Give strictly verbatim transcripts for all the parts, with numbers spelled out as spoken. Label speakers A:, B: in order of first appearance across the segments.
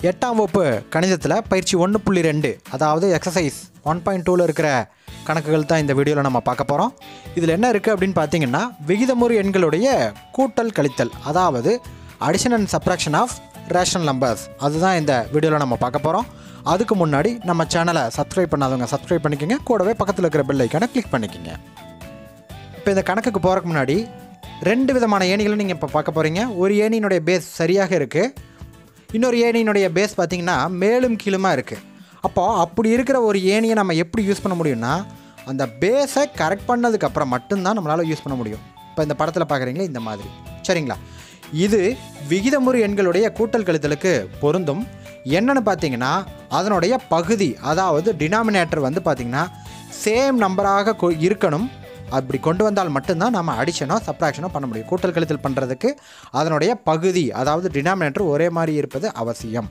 A: எட்டாம் வகுப்பு கணிதத்தில் பயிற்சி ஒன்று புள்ளி ரெண்டு அதாவது எக்ஸசைஸ் ஒன் பாயிண்ட் டூவில் இருக்கிற கணக்குகள் தான் இந்த வீடியோவில் நம்ம பார்க்க போகிறோம். இதில் என்ன இருக்குது அப்படின்னு பார்த்தீங்கன்னா, விகிதமுறு எண்களுடைய கூட்டல் கழித்தல், அதாவது addition and subtraction of rational numbers, அதுதான் இந்த வீடியோவில் நம்ம பார்க்க போகிறோம். அதுக்கு முன்னாடி நம்ம சேனலை சப்ஸ்கிரைப் பண்ணாதவங்க சப்ஸ்கிரைப் பண்ணிக்கோங்க, கூடவே பக்கத்தில் இருக்கிற பெல் ஐக்கானை கிளிக் பண்ணிக்கோங்க. இப்போ இந்த கணக்குக்கு போகிறதுக்கு முன்னாடி ரெண்டு விதமான ஏணிகளை நீங்கள் இப்போ பார்க்க போகிறீங்க. ஒரு ஏணியினுடைய பேஸ் சரியாக இருக்குது, இன்னொரு ஏணியினுடைய பேஸ் பார்த்திங்கன்னா மேலும் கீழுமா இருக்குது. அப்போது அப்படி இருக்கிற ஒரு ஏணியை நம்ம எப்படி யூஸ் பண்ண முடியும்னா, அந்த பேஸை கரெக்ட் பண்ணதுக்கப்புறம் மட்டும்தான் நம்மளால் யூஸ் பண்ண முடியும். இப்போ இந்த படத்தில் பார்க்குறீங்களே இந்த மாதிரி, சரிங்களா? இது விகிதமுறு எண்களுடைய கூட்டல் கழித்தலுக்கு பொருந்தும். என்னென்னு பார்த்தீங்கன்னா, அதனுடைய பகுதி, அதாவது டினாமினேட்டர் வந்து பார்த்திங்கன்னா சேம் நம்பராக இருக்கணும். அப்படி கொண்டு வந்தால் மட்டும்தான் நம்ம அடிஷனோ சப்ராக்ஷனோ பண்ண முடியும். கூட்டல் கழித்தல் பண்ணுறதுக்கு அதனுடைய பகுதி, அதாவது டினாமினேட்டர் ஒரே மாதிரி இருப்பது அவசியம்.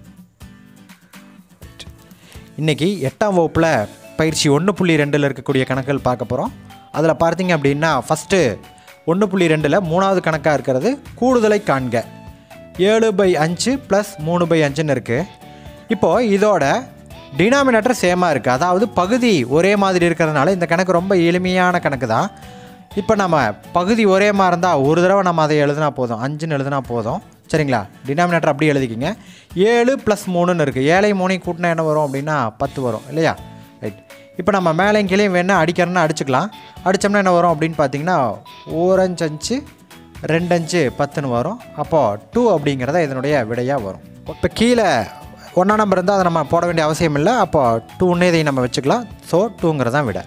A: இன்றைக்கி எட்டாம் வகுப்பில் பயிற்சி ஒன்று புள்ளி ரெண்டில் இருக்கக்கூடிய கணக்குகள் பார்க்க போகிறோம். அதில் பார்த்தீங்க அப்படின்னா, ஃபஸ்ட்டு ஒன்று புள்ளி ரெண்டில் மூணாவது கணக்காக இருக்கிறது கூடுதலை காண்க. ஏழு பை அஞ்சு ப்ளஸ் மூணு பை அஞ்சுன்னு இருக்குது. இப்போது இதோட டினாமினேட்டர் சேமாக இருக்குது, அதாவது பகுதி ஒரே மாதிரி இருக்கிறதுனால இந்த கணக்கு ரொம்ப எளிமையான கணக்கு தான். இப்போ நம்ம பகுதி ஒரே மாதிரி இருந்தால் ஒரு தடவை நம்ம அதை எழுதினா போதும், அஞ்சுன்னு எழுதினா போதும், சரிங்களா? டினாமினேட்டர் அப்படி எழுதிக்கிங்க. ஏழு ப்ளஸ் மூணுன்னு இருக்குது. ஏழை மூணையும் கூட்டினா என்ன வரும் அப்படின்னா பத்து வரும் இல்லையா? ரைட். இப்போ நம்ம மேலேயும் கீழேயும் வேணால் அடிக்கிறோன்னா அடிச்சுக்கலாம். அடித்தோம்னா என்ன வரும் அப்படின்னு பார்த்தீங்கன்னா, ஓரஞ்சு அஞ்சு ரெண்டு அஞ்சு பத்துன்னு வரும். அப்போது டூ அப்படிங்கிறத இதனுடைய விடையாக வரும். இப்போ கீழே ஒன்றா நம்பர் இருந்தால் அதை நம்ம போட வேண்டிய அவசியம் இல்லை. அப்போ டூன்னே இதை நம்ம வச்சுக்கலாம். ஸோ டூங்கிறதான் விட.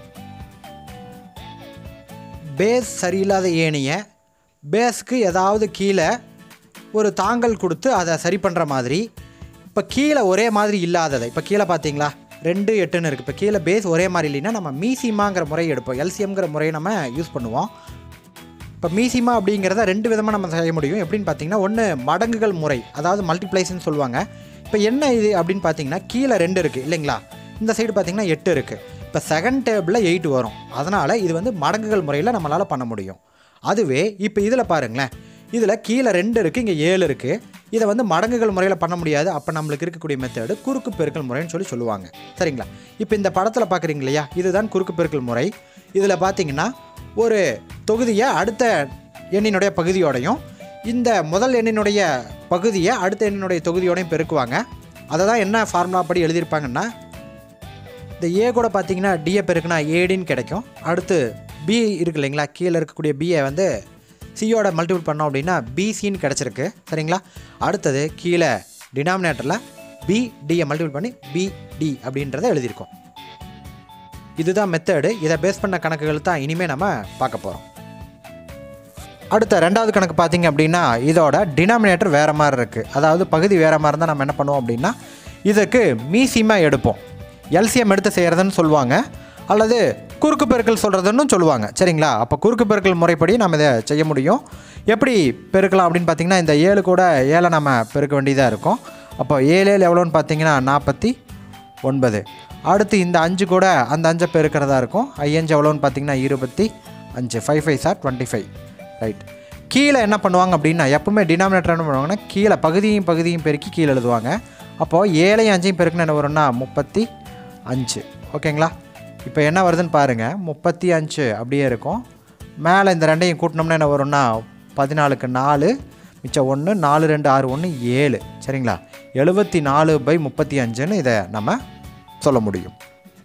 A: பேஸ் சரியில்லாத ஏணியை பேஸுக்கு ஏதாவது கீழே ஒரு தாங்கல் கொடுத்து அதை சரி பண்ணுற மாதிரி, இப்போ கீழே ஒரே மாதிரி இல்லாததை, இப்போ கீழே பார்த்தீங்களா ரெண்டு எட்டுன்னு இருக்குது. இப்போ கீழே பேஸ் ஒரே மாதிரி இல்லைன்னா நம்ம மீசிமாங்கிற முறையை எடுப்போம், எல்சிஎம்ங்கிற முறையை நம்ம யூஸ் பண்ணுவோம். இப்போ மீசிமா அப்படிங்கிறத ரெண்டு விதமாக நம்ம செய்ய முடியும். எப்படின்னு பார்த்தீங்கன்னா, ஒன்று மடங்குகள் முறை, அதாவது மல்டிப்ளைஸ்ன்னு சொல்லுவாங்க. இப்போ என்ன இது அப்படின்னு பார்த்தீங்கன்னா, கீழே ரெண்டு இருக்குது இல்லைங்களா, இந்த சைடு பார்த்தீங்கன்னா எட்டு இருக்குது. இப்போ செகண்ட் டேபிளில் எயிட் வரும். அதனால் இது வந்து மடங்குகள் முறையில் நம்மளால் பண்ண முடியும். அதுவே இப்போ இதில் பாருங்களேன், இதில் கீழே ரெண்டு இருக்குது, இங்கே ஏழு இருக்குது. இதை வந்து மடங்குகள் முறையில் பண்ண முடியாது. அப்போ நம்மளுக்கு இருக்கக்கூடிய மெத்தடு குறுக்கு பெருக்கல் முறைன்னு சொல்லி சொல்லுவாங்க, சரிங்களா? இப்போ இந்த படத்தில் பார்க்குறீங்க இல்லையா, இதுதான் குறுக்கு பெருக்கல் முறை. இதில் பார்த்தீங்கன்னா ஒரு தொகுதியை அடுத்த எண்ணினுடைய பகுதியோடையும், இந்த முதல் எண்ணினுடைய பகுதியை அடுத்த எண்ணினுடைய தொகுதியோடையும் பெருக்குவாங்க. அதை தான் என்ன ஃபார்முலா படி எழுதியிருப்பாங்கன்னா, இந்த ஏ கூட பார்த்தீங்கன்னா டியை பெருக்குனா ஏடின்னு கிடைக்கும். அடுத்து பி இருக்கு இல்லைங்களா, கீழே இருக்கக்கூடிய பியை வந்து சியோட மல்டிபிள் பண்ணோம் அப்படின்னா பிசின்னு கிடச்சிருக்கு, சரிங்களா? அடுத்தது கீழே டினாமினேட்டரில் பி டியை மல்டிபிள் பண்ணி பிடி அப்படின்றத எழுதியிருக்கோம். இதுதான் மெத்தடு. இதை பேஸ் பண்ண கணக்குகள் தான் இனிமேல் நம்ம பார்க்க போகிறோம். அடுத்த ரெண்டாவது கணக்கு பார்த்திங்க அப்படின்னா, இதோட டினாமினேட்டர் வேறு மாதிரி இருக்குது, அதாவது பகுதி வேறு மாதிரி இருந்தால் நம்ம என்ன பண்ணுவோம் அப்படின்னா, இதுக்கு மீசிமா எடுப்போம். எல்சிஎம் எடுத்து செய்கிறதுன்னு சொல்லுவாங்க, அல்லது குறுக்கு பெருக்கல் சொல்கிறதுன்னு சொல்லுவாங்க, சரிங்களா? அப்போ குறுக்கு பெருக்கல் முறைப்படி நம்ம இதை செய்ய முடியும். எப்படி பெருக்கலாம் அப்படின்னு பார்த்திங்கன்னா, இந்த ஏழு கூட ஏழை நம்ம பெருக்க வேண்டியதாக இருக்கும். அப்போ ஏழு ஏழு எவ்வளோன்னு பார்த்தீங்கன்னா நாற்பத்தி ஒன்பது. அடுத்து இந்த அஞ்சு கூட அந்த அஞ்சை பெருக்கிறதா இருக்கும். ஐயஞ்சு எவ்வளோன்னு பார்த்தீங்கன்னா இருபத்தி அஞ்சு. Five five are twenty five. Right. கீழே என்ன பண்ணுவாங்க அப்படின்னா, எப்பவுமே டினாமினேட்டர் என்ன பண்ணுவாங்கன்னா, கீழே பகுதியும் பகுதியும் பெருக்கி கீழே எழுதுவாங்க. அப்போது ஏழையும் அஞ்சையும் பெருக்குன்னு என்ன வரும்னா முப்பத்தி அஞ்சு. ஓகேங்களா? இப்போ என்ன வருதுன்னு பாருங்கள், முப்பத்தி அஞ்சு அப்படியே இருக்கும். மேலே இந்த ரெண்டையும் கூட்டினோம்னா என்ன வரும்னா பதினாலுக்கு நாலு மிச்சம் ஒன்று, நாலு ரெண்டு ஆறு ஒன்று ஏழு, சரிங்களா? எழுபத்தி நாலு பை முப்பத்தி அஞ்சுன்னு இதை நம்ம சொல்ல முடியும்.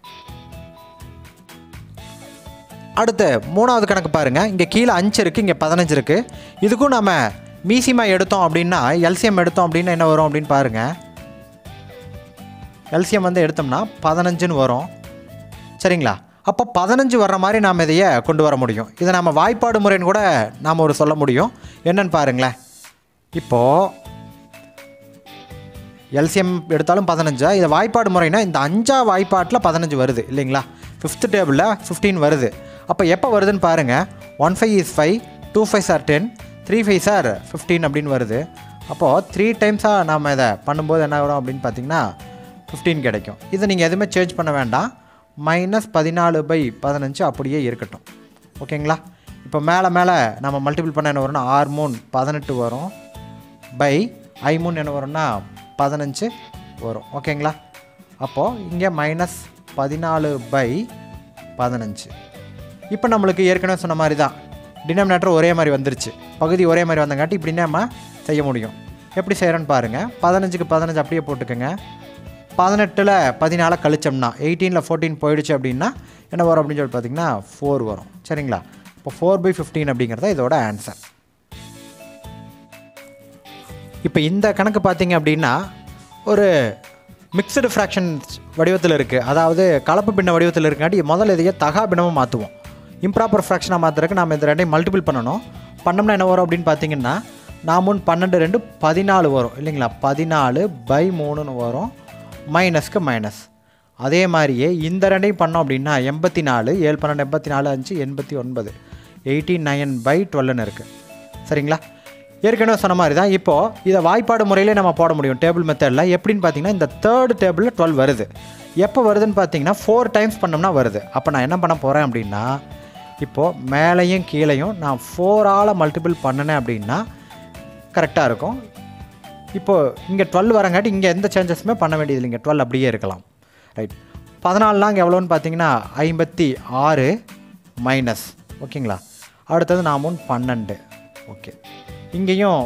A: அடுத்து மூணாவது கணக்கு பாருங்கள். இங்கே கீழே அஞ்சு இருக்குது, இங்கே பதினஞ்சு இருக்குது. இதுக்கும் நம்ம மீசிமா எடுத்தோம் அப்படின்னா, எல்சிஎம் எடுத்தோம் அப்படின்னா என்ன வரும் அப்படின்னு பாருங்கள். எல்சிஎம் வந்து எடுத்தோம்னா பதினஞ்சுன்னு வரும், சரிங்களா? அப்போ பதினஞ்சு வர்ற மாதிரி நாம் இதையே கொண்டு வர முடியும். இதை நம்ம வாய்ப்பாடு முறைன்னு கூட நாம் ஒரு சொல்ல முடியும். என்னன்னு பாருங்களேன். இப்போது எல்சிஎம் எடுத்தாலும் பதினஞ்சா, இதை வாய்ப்பாடு முறைனா இந்த அஞ்சா வாய்ப்பாட்டில் பதினஞ்சு வருது இல்லைங்களா? ஃபிஃப்த்து டேபிளில் ஃபிஃப்டீன் வருது. அப்போ எப்போ வருதுன்னு பாருங்கள். One five is five, two five are ten, three five are fifteen அப்படின்னு வருது. அப்போது த்ரீ டைம்ஸாக நாம் இதை பண்ணும்போது என்ன வரும் அப்படின்னு பார்த்தீங்கன்னா ஃபிஃப்டீன் கிடைக்கும். இதை நீங்கள் எதுவுமே சேஞ்ச் பண்ண வேண்டாம். மைனஸ் பதினாலு பை பதினஞ்சு அப்படியே இருக்கட்டும், ஓகேங்களா? இப்போ மேலே மேலே நம்ம மல்டிபிள் பண்ண என்ன வரும்னா ஆறு மூணு பதினெட்டு வரும் பை ஐ மூணு என்ன வரும்னா பதினஞ்சு வரும். ஓகேங்களா? அப்போது இங்கே மைனஸ் பதினாலு பை பதினஞ்சு. இப்போ நம்மளுக்கு ஏற்கனவே சொன்ன மாதிரி தான் டினாமினேட்டர் ஒரே மாதிரி வந்துருச்சு, பகுதி ஒரே மாதிரி வந்தங்காட்டி இப்படி நம்ம செய்ய முடியும். எப்படி செய்கிறோன்னு பாருங்கள். பதினஞ்சுக்கு பதினஞ்சு அப்படியே போட்டுக்கோங்க. பதினெட்டில் பதினாலு கழிச்சோம்னா எயிட்டீனில் ஃபோர்டீன் போயிடுச்சு அப்படின்னா என்ன வரும் அப்படின்னு சொல்லி பார்த்தீங்கன்னா ஃபோர் வரும். சரிங்களா? இப்போ ஃபோர் பை ஃபிஃப்டீன் அப்படிங்கிறத இதோட ஆன்சர். இப்போ இந்த கணக்கு பார்த்தீங்க அப்படின்னா ஒரு மிக்சடு ஃப்ராக்ஷன் வடிவத்தில் இருக்குது, அதாவது கலப்பு பின்ன வடிவத்தில் இருக்காட்டி முதல்ல இதையே தகா பின்னமாக மாற்றுவோம். இம்ப்ராப்பர் ஃப்ராக்ஷனாக மாற்றுறதுக்கு நம்ம இந்த ரெண்டையும் மல்டிபிள் பண்ணணும். பண்ணோம்னா என்ன வரும் அப்படின்னு பார்த்தீங்கன்னா நான் மூணு பன்னெண்டு ரெண்டு பதினாலு வரும் இல்லைங்களா? பதினாலு பை மூணுன்னு வரும், மைனஸ்க்கு மைனஸ். அதே மாதிரியே இந்த ரெண்டையும் பண்ணோம் அப்படின்னா எண்பத்தி நாலு ஏழு பன்னெண்டு எண்பத்தி நாலு அஞ்சு எண்பத்தி ஒன்பது எயிட்டி நைன் பை டுவெல்னு இருக்குது. சரிங்களா? ஏற்கனவே சொன்ன மாதிரி தான் இப்போது இதை வாய்ப்பாடு முறையிலே நம்ம போட முடியும் டேபிள் மெத்தடில். எப்படின்னு பார்த்தீங்கன்னா இந்த தேர்டு டேபிளில் டுவெல் வருது. எப்போ வருதுன்னு பார்த்தீங்கன்னா ஃபோர் டைம்ஸ் பண்ணோம்னா வருது. அப்போ நான் என்ன பண்ண போகிறேன் அப்படின்னா இப்போது மேலேயும் கீழேயும் நான் ஃபோரால் மல்டிபிள் பண்ணினேன் அப்படின்னா கரெக்டாக இருக்கும். இப்போது இங்கே டுவெல் வரங்காட்டி இங்கே எந்த சேஞ்சஸுமே பண்ண வேண்டியது இல்லைங்க, டுவெல் அப்படியே இருக்கலாம். ரைட். பதினாலுலாம் இங்கே எவ்வளோன்னு பார்த்தீங்கன்னா ஐம்பத்தி ஆறு மைனஸ். ஓகேங்களா? அடுத்தது நான் மூணு பன்னெண்டு. ஓகே, இங்கேயும்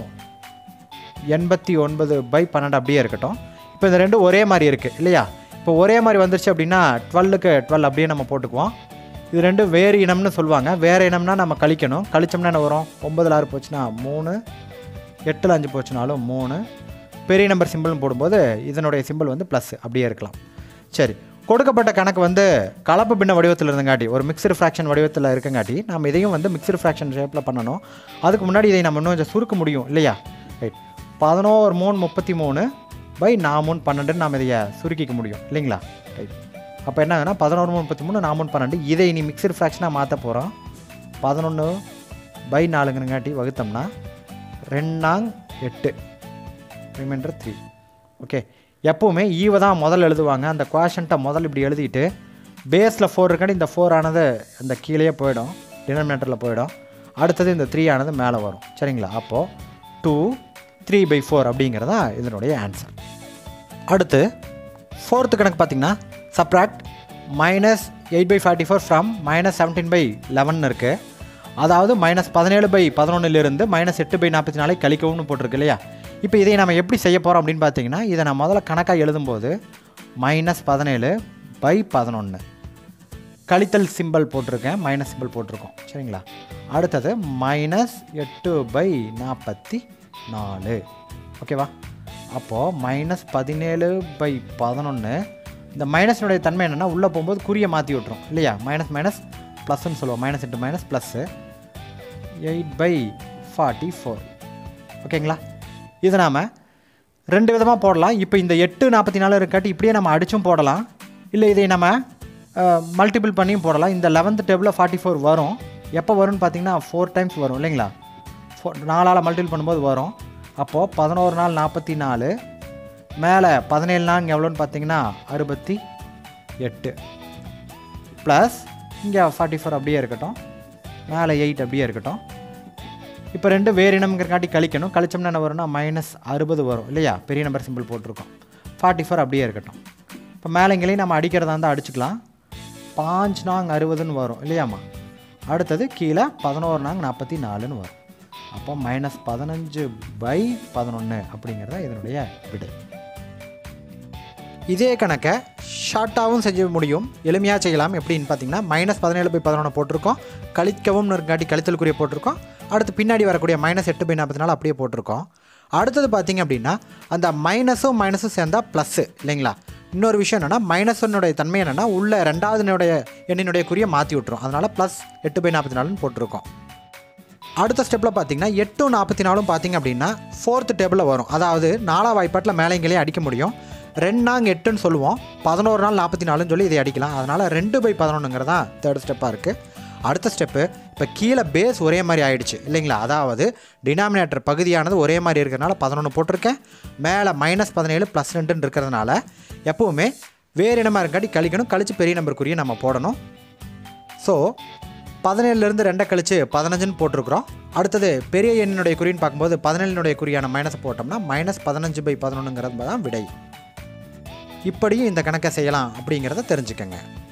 A: எண்பத்தி ஒன்பது பை பன்னெண்டு அப்படியே இருக்கட்டும். இப்போ இந்த ரெண்டும் ஒரே மாதிரி இருக்குது இல்லையா? இப்போ ஒரே மாதிரி வந்துருச்சு அப்படின்னா டுவெல்லுக்கு டுவெல் அப்படியே நம்ம போட்டுக்குவோம். இது ரெண்டும் வேறு இனம்னு சொல்லுவாங்க. வேறு இனம்னா நம்ம கழிக்கணும். கழிச்சோம்னா என்ன வரும்? ஒம்பதில் ஆறு போச்சுன்னா மூணு, எட்டில் அஞ்சு போச்சுனாலும் மூணு. பெரிய நம்பர் சிம்பிள்னு போடும்போது இதனுடைய சிம்பிள் வந்து ப்ளஸ் அப்படியே இருக்கலாம். சரி, கொடுக்கப்பட்ட கணக்கு வந்து கலப்பு பின்ன வடிவத்தில் இருந்தங்காட்டி ஒரு மிக்சடு ஃப்ராக்ஷன் வடிவத்தில் இருக்கங்காட்டி நம்ம இதையும் வந்து மிக்சடு ஃப்ராக்ஷன் ஷேப்பில் பண்ணணும். அதுக்கு முன்னாடி இதை நம்ம இன்னும் கொஞ்சம் சுருக்க முடியும் இல்லையா? ரைட். பதினோரு மூணு முப்பத்தி மூணு பை நான் மூணு பன்னெண்டுன்னு நாம் இதையை சுருக்கிக்க முடியும் இல்லைங்களா? ரைட். அப்போ என்ன ஆகுதுன்னா பதினோரு மூணு முப்பத்தி மூணு நான் மூணு பன்னெண்டு இதை இனி மிக்சடு ஃப்ராக்ஷனாக மாற்ற போகிறோம். பதினொன்று பை நாலுங்கிறங்காட்டி வகுத்தோம்னா ரெண்டாங் எட்டு, ரிமைண்டர் த்ரீ. ஓகே, எப்போவுமே ஈவை தான் முதல்ல எழுதுவாங்க. அந்த குவாஷன்ட்டை முதல்ல இப்படி எழுதிட்டு பேஸில் ஃபோர் இருக்காட்டி இந்த ஃபோர் ஆனது இந்த கீழே போயிடும், டினாமினேட்டரில் போயிடும். அடுத்தது இந்த த்ரீ ஆனது மேலே வரும். சரிங்களா? அப்போது டூ த்ரீ பை ஃபோர் அப்படிங்கிறதா இதனுடைய ஆன்சர். அடுத்து ஃபோர்த்து கணக்கு பார்த்திங்கன்னா subtract minus eight by forty four from minus seventeen by eleven இருக்குது. அதாவது மைனஸ் பதினேழு பை பதினொன்றுலேருந்து மைனஸ் எட்டு பை நாற்பத்தி நாலு கழிக்கவும்னு போட்டிருக்கு இல்லையா? இப்போ இதை நம்ம எப்படி செய்ய போகிறோம் அப்படின்னு பார்த்தீங்கன்னா இதை நான் முதல்ல கணக்காக எழுதும்போது மைனஸ் பதினேழு பை பதினொன்று கழித்தல் சிம்பிள் போட்டிருக்கேன், மைனஸ் சிம்பிள் போட்டிருக்கோம். சரிங்களா? அடுத்தது மைனஸ் எட்டு பை நாற்பத்தி நாலு. ஓகேவா? அப்போது மைனஸ் பதினேழு பை பதினொன்று. இந்த மைனஸினுடைய தன்மை என்னென்னா உள்ளே போகும்போது குறியை மாற்றி விட்ரும் இல்லையா? மைனஸ் மைனஸ் ப்ளஸ்ன்னு சொல்லுவோம். Minus into minus plus eight by forty four. ஓகேங்களா? இது நாம் ரெண்டு விதமாக போடலாம். இப்போ இந்த எட்டு நாற்பத்தி நாலு இருக்காட்டி இப்படியே நம்ம அடிச்சும் போடலாம், இல்லை இதை நம்ம மல்டிபிள் பண்ணியும் போடலாம். இந்த லெவன்த் டேபிளில் ஃபார்ட்டி ஃபோர் வரும். எப்போ வரும்னு பார்த்தீங்கன்னா ஃபோர் டைம்ஸ் வரும் இல்லைங்களா? ஃபோ நாலால் மல்டிபிள் பண்ணும்போது வரும். அப்போது பதினோரு நாள் நாற்பத்தி நாலு மேலே பதினேழு நாள் எவ்வளோன்னு பார்த்தீங்கன்னா அறுபத்தி எட்டு ப்ளஸ் இங்கே ஃபார்ட்டி ஃபோர் அப்படியே இருக்கட்டும், மேலே எயிட் அப்படியே இருக்கட்டும். இப்போ ரெண்டு வேறு இனம்ங்கிறக்காட்டி கழிக்கணும். கழிச்சோம்னா என்ன வரும்னா மைனஸ் அறுபது வரும் இல்லையா? பெரிய நம்பர் சிம்பிள் போட்டிருக்கோம். ஃபார்ட்டி ஃபோர் அப்படியே இருக்கட்டும். இப்போ மேலேங்களையும் நம்ம அடிக்கிறதா இருந்தால் அடிச்சுக்கலாம். பாஞ்சு நாங் அறுபதுன்னு வரும் இல்லையாம்மா? அடுத்தது கீழே பதினோரு நாங் நாற்பத்தி நாலுன்னு வரும். அப்போ மைனஸ் பதினஞ்சு பை பதினொன்று அப்படிங்கிறத இதனுடைய விடை. இதே கணக்கை ஷார்ட்டாகவும் செய்ய முடியும், எளிமையாக செய்யலாம். எப்படின்னு பார்த்தீங்கன்னா மைனஸ் பதினேழு பை பதினொன்று போட்டிருக்கோம், கழிக்கவும் இருக்காட்டி கழித்தலுக்குரிய போட்டிருக்கோம். அடுத்து பின்னாடி வரக்கூடிய மைனஸ் எட்டு பை நாற்பத்தி நாலு அப்படியே போட்டிருக்கோம். அடுத்தது பார்த்திங்க அப்படின்னா அந்த மைனஸும் மைனஸும் சேர்ந்தால் ப்ளஸ்ஸு இல்லைங்களா? இன்னொரு விஷயம் என்னென்னா மைனஸனுடைய தன்மை என்னென்னா உள்ள ரெண்டாவதுனுடைய எண்ணினுடைய குறியை மாற்றி விட்டுரும். அதனால் ப்ளஸ் எட்டு பை நாற்பத்தி நாலுன்னு போட்டிருக்கோம். அடுத்த ஸ்டெப்பில் பார்த்திங்கன்னா எட்டு நாற்பத்தி நாலும் பார்த்திங்க அப்படின்னா ஃபோர்த்து டேபிளில் வரும். அதாவது நாலாம் வாய்ப்பாட்டில் மேலேங்களையும் அடிக்க முடியும். ரெண்டு நாங்க எட்டுன்னு சொல்லுவோம், பதினோரு நாள் நாற்பத்தி நாலுன்னு சொல்லி இதை அடிக்கலாம். அதனால் ரெண்டு பை பதினொன்றுங்கிறதா தேர்ட் ஸ்டெப்பாக இருக்குது. அடுத்த ஸ்டெப்பு இப்போ கீழே பேஸ் ஒரே மாதிரி ஆகிடுச்சு இல்லைங்களா? அதாவது டினாமினேட்டர் பகுதியானது ஒரே மாதிரி இருக்கிறதுனால பதினொன்று போட்டிருக்கேன். மேலே மைனஸ் பதினேழு ப்ளஸ் ரெண்டுன்னு இருக்கிறதுனால எப்போவுமே வேறு இனமாக இருக்காட்டி கழிக்கணும். கழித்து பெரிய நம்பருக்குரிய நம்ம போடணும். ஸோ பதினேழுலேருந்து ரெண்டை கழித்து பதினஞ்சுன்னு போட்டிருக்கிறோம். அடுத்தது பெரிய எண்ணினுடைய குறின்னு பார்க்கும்போது பதினேழினுடைய குறியான மைனஸ் போட்டோம்னா மைனஸ் பதினஞ்சு பை பதினொன்றுங்கிறது தான் விடை. இப்படியும் இந்த கணக்கை செய்யலாம் அப்படிங்கிறத தெரிஞ்சுக்கங்க.